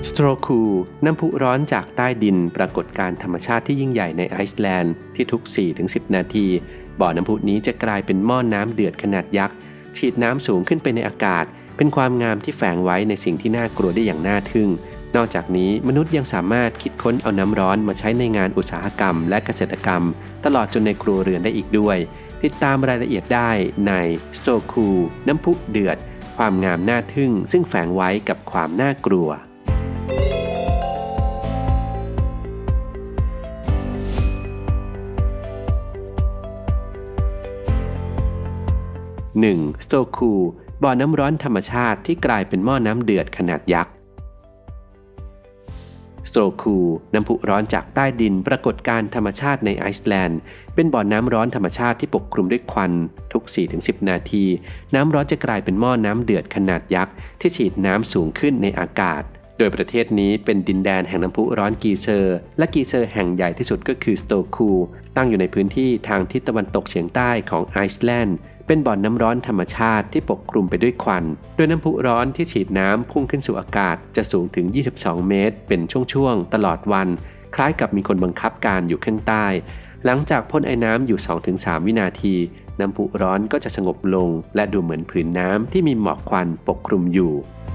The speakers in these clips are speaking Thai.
สโตรคูน้ำพุร้อนจากใต้ดินปรากฏการณ์ธรรมชาติที่ยิ่งใหญ่ในไอซ์แลนด์ที่ทุก 4-10 นาทีบ่อน้ำพุนี้จะกลายเป็นหม้อน้ำเดือดขนาดยักษ์ฉีดน้ำสูงขึ้นไปในอากาศเป็นความงามที่แฝงไว้ในสิ่งที่น่ากลัวได้อย่างน่าทึ่งนอกจากนี้มนุษย์ยังสามารถคิดค้นเอาน้ำร้อนมาใช้ในงานอุตสาหกรรมและเกษตรกรรมตลอดจนในครัวเรือนได้อีกด้วยติดตามรายละเอียดได้ในสโตรคูน้ำพุเดือดความงามน่าทึ่งซึ่งแฝงไว้กับความน่ากลัว1. สโตรคูบ่อน้ำร้อนธรรมชาติที่กลายเป็นหม้อน้ำเดือดขนาดยักษ์สโตรคูน้ำพุร้อนจากใต้ดินปรากฏการณ์ธรรมชาติในไอซ์แลนด์เป็นบ่อน้ำร้อนธรรมชาติที่ปกคลุมด้วยควันทุก 4-10 นาทีน้ำร้อนจะกลายเป็นหม้อน้ำเดือดขนาดยักษ์ที่ฉีดน้ำสูงขึ้นในอากาศโดยประเทศนี้เป็นดินแดนแห่งน้ำพุร้อนกีเซอร์และกีเซอร์แห่งใหญ่ที่สุดก็คือสโตรคูตั้งอยู่ในพื้นที่ทางทิศตะวันตกเฉียงใต้ของไอซ์แลนด์เป็นบ่อน้ำร้อนธรรมชาติที่ปกคลุมไปด้วยควันโดยน้ำพุร้อนที่ฉีดน้ำพุ่งขึ้นสู่อากาศจะสูงถึง22 เมตรเป็นช่วงๆตลอดวันคล้ายกับมีคนบังคับการอยู่ข้างใต้หลังจากพ่นไอ้น้ำอยู่ 2-3 วินาทีน้ำพุร้อนก็จะสงบลงและดูเหมือนผืนน้ำที่มีหมอกควันปกคลุมอยู่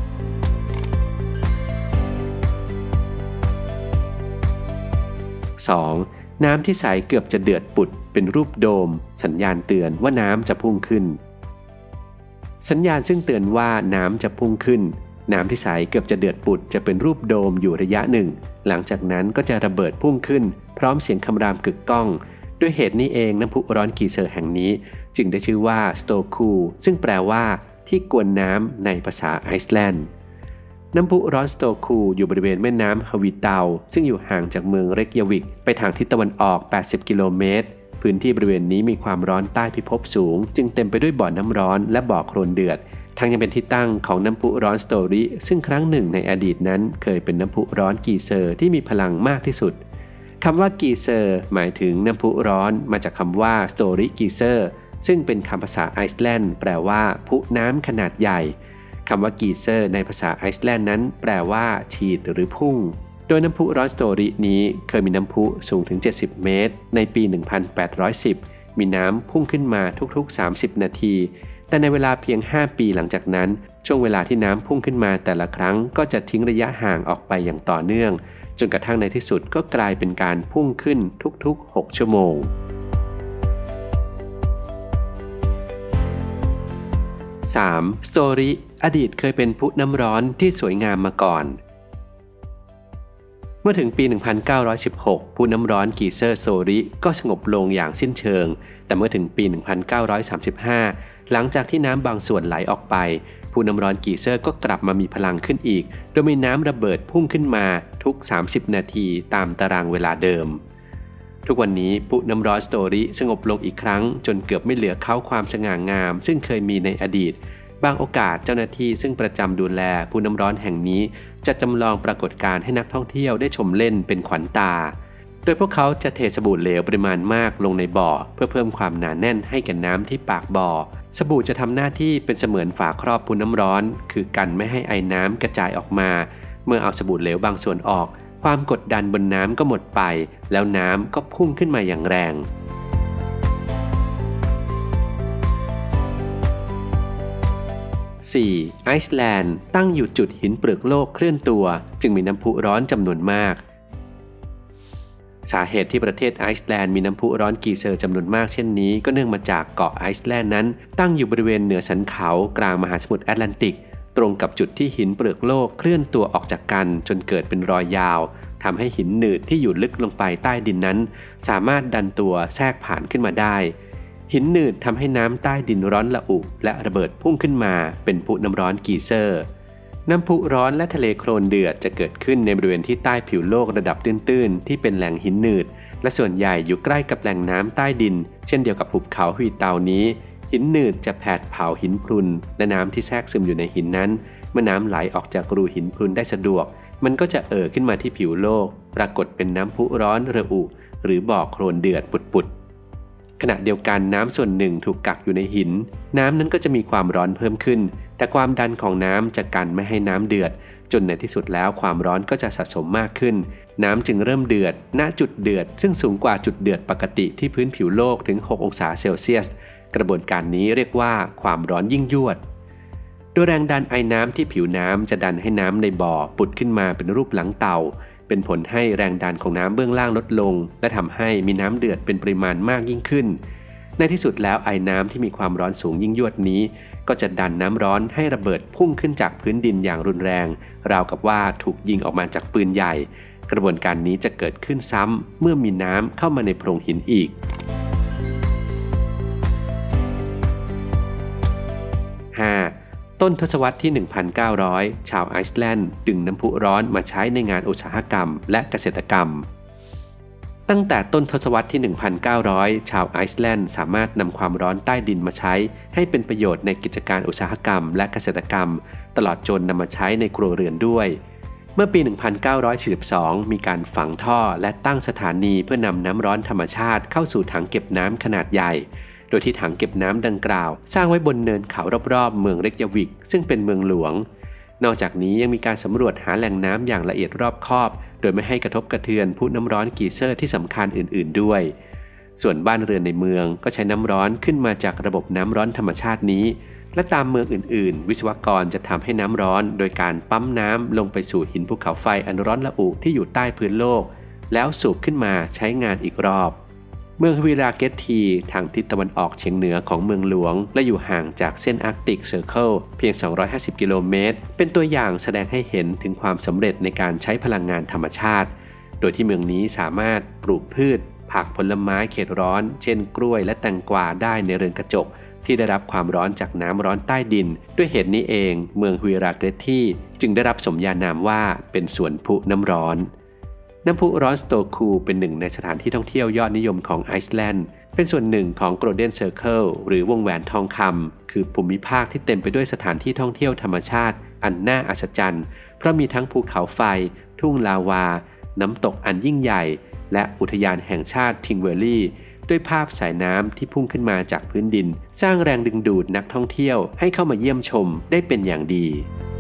2. น้ำที่ใสเกือบจะเดือดปุดเป็นรูปโดมสัญญาณเตือนว่าน้ำจะพุ่งขึ้นสัญญาณซึ่งเตือนว่าน้ำจะพุ่งขึ้นน้ำที่ใสเกือบจะเดือดปุดจะเป็นรูปโดมอยู่ระยะหนึ่งหลังจากนั้นก็จะระเบิดพุ่งขึ้นพร้อมเสียงคำรามกึกก้องด้วยเหตุนี้เองน้ำพุร้อนกีเซอร์แห่งนี้จึงได้ชื่อว่าสโตรคูซึ่งแปลว่าที่กวนน้ำในภาษาไอซ์แลนด์น้ำพุร้อนสโตรคูอยู่บริเวณแม่น้ำฮาวิเตาซึ่งอยู่ห่างจากเมืองเรกยาวิกไปทางทิศตะวันออก80 กิโลเมตรพื้นที่บริเวณนี้มีความร้อนใต้พิภพสูงจึงเต็มไปด้วยบ่อน้ำร้อนและบ่อโคลนเดือดทั้งยังเป็นที่ตั้งของน้ำพุร้อนสโตริซึ่งครั้งหนึ่งในอดีตนั้นเคยเป็นน้ำพุร้อนกีเซอร์ที่มีพลังมากที่สุดคำว่ากีเซอร์หมายถึงน้ำพุร้อนมาจากคำว่าสโตริกีเซอร์ซึ่งเป็นคำภาษาไอซ์แลนด์แปลว่าพุน้ำขนาดใหญ่คำว่ากีเซอร์ในภาษาไอซ์แลนด์นั้นแปลว่าฉีดหรือพุ่งโดยน้ำพุร้อนสโตรินี้เคยมีน้ำพุสูงถึง70 เมตรในปี 1810 มีน้ำพุ่งขึ้นมาทุกๆ30 นาทีแต่ในเวลาเพียง5 ปีหลังจากนั้นช่วงเวลาที่น้ำพุ่งขึ้นมาแต่ละครั้งก็จะทิ้งระยะห่างออกไปอย่างต่อเนื่องจนกระทั่งในที่สุดก็กลายเป็นการพุ่งขึ้นทุกๆ6 ชั่วโมง3. สโตริอดีตเคยเป็นพุน้ำร้อนที่สวยงามมาก่อนเมื่อถึงปี 1916 พุน้ำร้อนกีเซอร์สโตริก็สงบลงอย่างสิ้นเชิงแต่เมื่อถึงปี 1935 หลังจากที่น้ำบางส่วนไหลออกไปพุน้ำร้อนกีเซอร์ก็กลับมามีพลังขึ้นอีกโดยมีน้ำระเบิดพุ่งขึ้นมาทุก30 นาทีตามตารางเวลาเดิมทุกวันนี้พุน้ำร้อนสโตริสงบลงอีกครั้งจนเกือบไม่เหลือเขาความสง่างามซึ่งเคยมีในอดีตบางโอกาสเจ้าหน้าที่ซึ่งประจำดูแลพุน้ำร้อนแห่งนี้จะจำลองปรากฏการณ์ให้นักท่องเที่ยวได้ชมเล่นเป็นขวัญตาโดยพวกเขาจะเทสบู่เหลวปริมาณมากลงในบ่อเพื่อเพิ่มความหนาแน่นให้แก่น้ำที่ปากบ่อสบู่จะทำหน้าที่เป็นเสมือนฝาครอบพุน้ำร้อนคือกันไม่ให้ไอน้ำกระจายออกมาเมื่อเอาสบู่เหลวบางส่วนออกความกดดันบนน้ำก็หมดไปแล้วน้ำก็พุ่งขึ้นมาอย่างแรง4. ไอซ์แลนด์ตั้งอยู่จุดหินเปลือกโลกเคลื่อนตัวจึงมีน้ำพุร้อนจำนวนมากสาเหตุที่ประเทศไอซ์แลนด์มีน้ำพุร้อนกีเซอร์จำนวนมากเช่นนี้ก็เนื่องมาจากเกาะไอซ์แลนด์นั้นตั้งอยู่บริเวณเหนือสันเขากลางมหาสมุทรแอตแลนติกตรงกับจุดที่หินเปลือกโลกเคลื่อนตัวออกจากกันจนเกิดเป็นรอยยาวทำให้หินหนืดที่อยู่ลึกลงไปใต้ดินนั้นสามารถดันตัวแทรกผ่านขึ้นมาได้หินหนืดทำให้น้ำใต้ดินร้อนระอุและระเบิดพุ่งขึ้นมาเป็นพุน้ำร้อนกีเซอร์น้ำพุร้อนและทะเลโคลนเดือดจะเกิดขึ้นในบริเวณที่ใต้ผิวโลกระดับตื้นๆที่เป็นแหล่งหินหนืดและส่วนใหญ่อยู่ใกล้กับแหล่งน้ำใต้ดินเช่นเดียวกับหุบเขาฮุยเตานี้หินหนืดจะแผดเผาหินพรุนและน้ำที่แทรกซึมอยู่ในหินนั้นเมื่อน้ำไหลออกจากรูหินพรุนได้สะดวกมันก็จะขึ้นมาที่ผิวโลกปรากฏเป็นน้ำพุร้อนระอุหรือบ่อโคลนเดือดปุดๆขณะเดียวกันน้ำส่วนหนึ่งถูกกักอยู่ในหินน้ำนั้นก็จะมีความร้อนเพิ่มขึ้นแต่ความดันของน้ำจะกันไม่ให้น้ำเดือดจนในที่สุดแล้วความร้อนก็จะสะสมมากขึ้นน้ำจึงเริ่มเดือดณจุดเดือดซึ่งสูงกว่าจุดเดือดปกติที่พื้นผิวโลกถึง6องศาเซลเซียสกระบวนการนี้เรียกว่าความร้อนยิ่งยวดโดยแรงดันไอน้ำที่ผิวน้ำจะดันให้น้ำในบ่อปุดขึ้นมาเป็นรูปหลังเต่าเป็นผลให้แรงดันของน้ำเบื้องล่างลดลงและทำให้มีน้ำเดือดเป็นปริมาณมากยิ่งขึ้นในที่สุดแล้วไอน้ำที่มีความร้อนสูงยิ่งยวดนี้ก็จะดันน้ำร้อนให้ระเบิดพุ่งขึ้นจากพื้นดินอย่างรุนแรงราวกับว่าถูกยิงออกมาจากปืนใหญ่กระบวนการนี้จะเกิดขึ้นซ้ำเมื่อมีน้ำเข้ามาในโพรงหินอีก 5. ต้นทศวรรษที่ 1,900 ชาวไอซ์แลนด์ดึงน้ำพุร้อนมาใช้ในงานอุตสาหกรรมและเกษตรกรรมตั้งแต่ต้นทศวรรษที่ 1,900 ชาวไอซ์แลนด์สามารถนำความร้อนใต้ดินมาใช้ให้เป็นประโยชน์ในกิจการอุตสาหกรรมและเกษตรกรรมตลอดจนนำมาใช้ในครัวเรือนด้วยเมื่อปี 1942 มีการฝังท่อและตั้งสถานีเพื่อนำน้ำร้อนธรรมชาติเข้าสู่ถังเก็บน้ำขนาดใหญ่โดยที่ถังเก็บน้ำดังกล่าวสร้างไว้บนเนินเขารอบๆเมืองเรกยาวิกซึ่งเป็นเมืองหลวงนอกจากนี้ยังมีการสำรวจหาแหล่งน้ำอย่างละเอียดรอบคอบโดยไม่ให้กระทบกระเทือนผู้น้ำร้อนกีเซอร์ที่สำคัญอื่นๆด้วยส่วนบ้านเรือนในเมืองก็ใช้น้ำร้อนขึ้นมาจากระบบน้ำร้อนธรรมชาตินี้และตามเมืองอื่นๆวิศวกรจะทำให้น้ำร้อนโดยการปั๊มน้ำลงไปสู่หินภูเขาไฟอันร้อนระอุที่อยู่ใต้พื้นโลกแล้วสูบขึ้นมาใช้งานอีกรอบเมืองวิราเกตทีทางทิศตะวันออกเฉียงเหนือของเมืองหลวงและอยู่ห่างจากเส้นอาร์กติกเซอร์เคิลเพียง250กิโลเมตรเป็นตัวอย่างแสดงให้เห็นถึงความสำเร็จในการใช้พลังงานธรรมชาติโดยที่เมืองนี้สามารถปลูกพืชผักผลไม้เขตร้อนเช่นกล้วยและแตงกวาได้ในเรือนกระจกที่ได้รับความร้อนจากน้ำร้อนใต้ดินด้วยเหตุนี้เองเมืองฮุยราเกตทีจึงได้รับสมญานามว่าเป็นสวนพุน้ำร้อนน้ำพุร้อนสโตคูเป็นหนึ่งในสถานที่ท่องเที่ยวยอดนิยมของไอซ์แลนด์เป็นส่วนหนึ่งของโกลเด้นเซอร์เคิลหรือวงแหวนทองคำคือภูมิภาคที่เต็มไปด้วยสถานที่ท่องเที่ยวธรรมชาติอันน่าอัศจรรย์เพราะมีทั้งภูเขาไฟทุ่งลาวาน้ำตกอันยิ่งใหญ่และอุทยานแห่งชาติทิงเวลลี่ด้วยภาพสายน้ำที่พุ่งขึ้นมาจากพื้นดินสร้างแรงดึงดูดนักท่องเที่ยวให้เข้ามาเยี่ยมชมได้เป็นอย่างดี